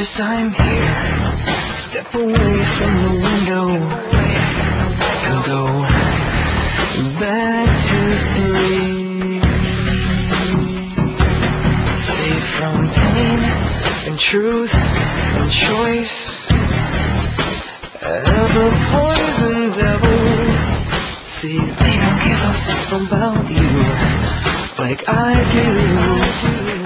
precious, I'm here. Step away from the window and go back to sleep. Safe from pain and truth and choice. The poison devils, see, they don't give a fuck about you like I do.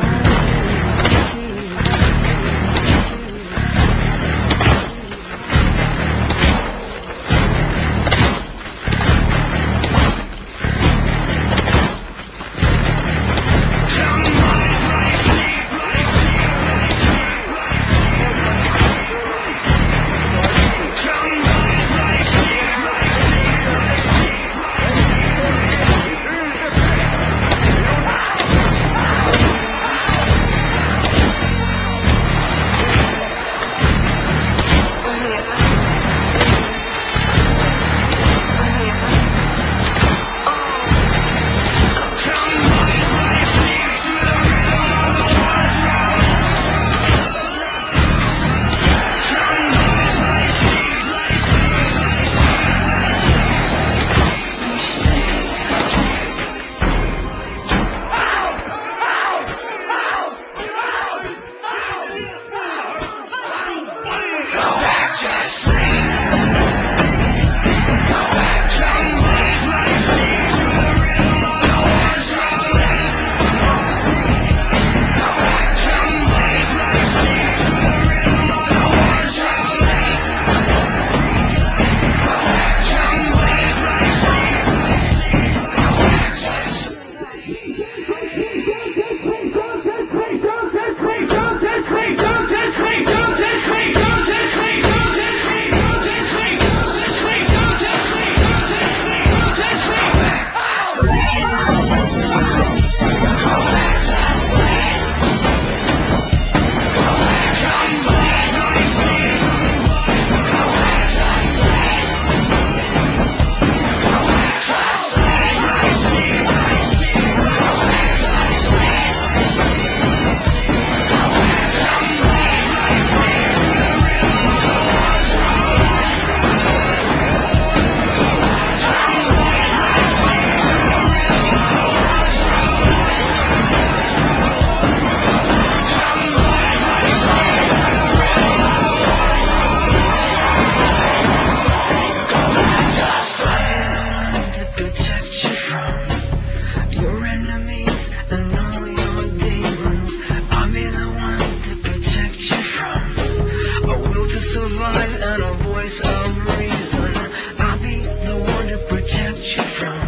And a voice of reason, I'll be the one to protect you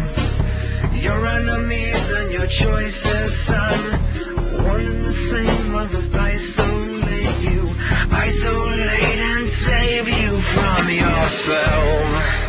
from your enemies and your choices, son. One and the same, I must isolate you, isolate and save you from yourself.